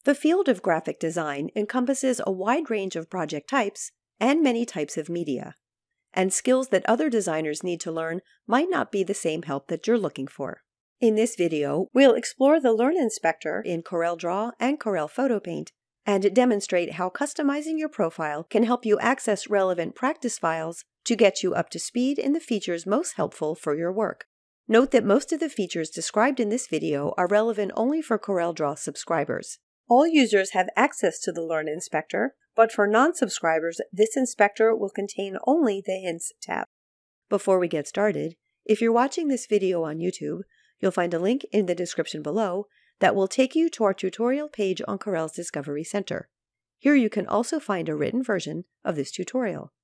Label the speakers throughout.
Speaker 1: The field of graphic design encompasses a wide range of project types and many types of media, and skills that other designers need to learn might not be the same help that you're looking for. In this video, we'll explore the Learn Inspector in CorelDRAW and Corel Photo Paint and demonstrate how customizing your profile can help you access relevant practice files to get you up to speed in the features most helpful for your work. Note that most of the features described in this video are relevant only for CorelDRAW subscribers. All users have access to the Learn Inspector, but for non-subscribers, this inspector will contain only the Hints tab. Before we get started, if you're watching this video on YouTube, you'll find a link in the description below that will take you to our tutorial page on Corel's Discovery Center. Here you can also find a written version of this tutorial.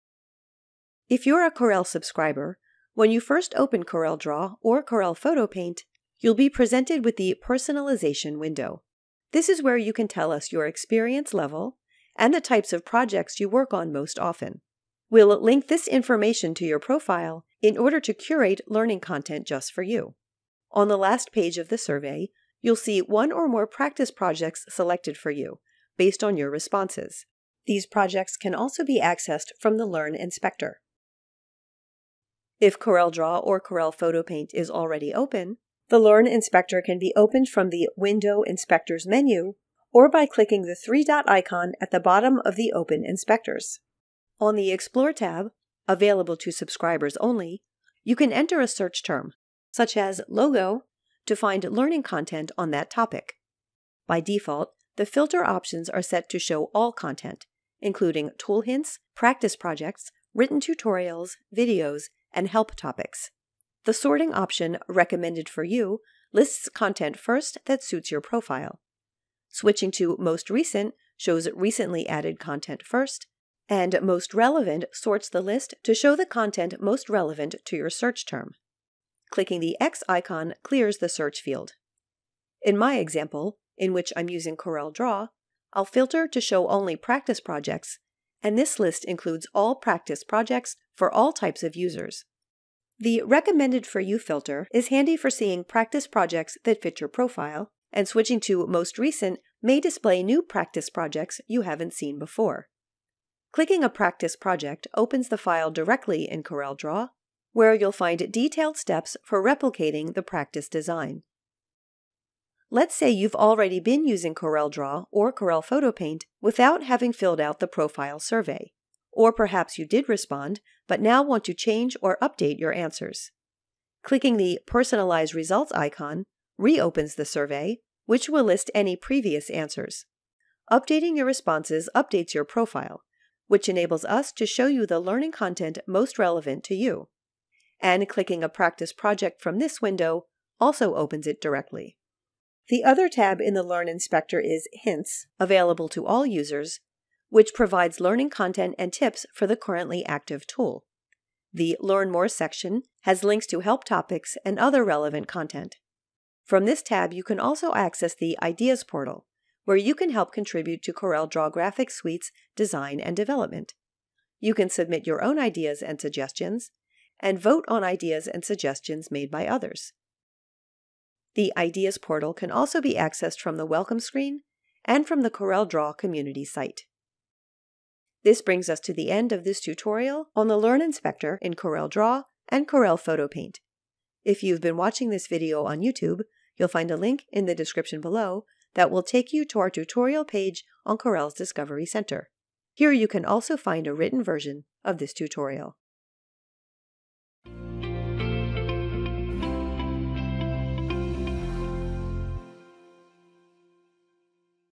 Speaker 1: If you're a Corel subscriber, when you first open CorelDRAW or Corel Photo Paint, you'll be presented with the Personalization window. This is where you can tell us your experience level and the types of projects you work on most often. We'll link this information to your profile in order to curate learning content just for you. On the last page of the survey, you'll see one or more practice projects selected for you, based on your responses. These projects can also be accessed from the Learn Inspector. If CorelDRAW or Corel Photo Paint is already open, the Learn Inspector can be opened from the Window Inspectors menu or by clicking the three-dot icon at the bottom of the Open Inspectors. On the Explore tab, available to subscribers only, you can enter a search term, such as logo, to find learning content on that topic. By default, the filter options are set to show all content, including tool hints, practice projects, written tutorials, videos, and help topics. The sorting option recommended for you lists content first that suits your profile. Switching to Most Recent shows recently added content first, and Most Relevant sorts the list to show the content most relevant to your search term. Clicking the X icon clears the search field. In my example, in which I'm using CorelDRAW, I'll filter to show only practice projects, and this list includes all practice projects for all types of users. The Recommended for You filter is handy for seeing practice projects that fit your profile, and switching to Most Recent may display new practice projects you haven't seen before. Clicking a practice project opens the file directly in CorelDRAW, where you'll find detailed steps for replicating the practice design. Let's say you've already been using CorelDRAW or Corel Photo Paint without having filled out the profile survey. Or perhaps you did respond, but now want to change or update your answers. Clicking the Personalize Results icon reopens the survey, which will list any previous answers. Updating your responses updates your profile, which enables us to show you the learning content most relevant to you. And clicking a practice project from this window also opens it directly. The other tab in the Learn Inspector is Hints, available to all users, which provides learning content and tips for the currently active tool. The Learn More section has links to help topics and other relevant content. From this tab, you can also access the Ideas portal, where you can help contribute to CorelDRAW Graphic Suite's design and development. You can submit your own ideas and suggestions, and vote on ideas and suggestions made by others. The Ideas portal can also be accessed from the Welcome screen and from the CorelDRAW community site. This brings us to the end of this tutorial on the Learn Inspector in CorelDRAW and Corel Photo Paint. If you've been watching this video on YouTube, you'll find a link in the description below that will take you to our tutorial page on Corel's Discovery Center. Here you can also find a written version of this tutorial.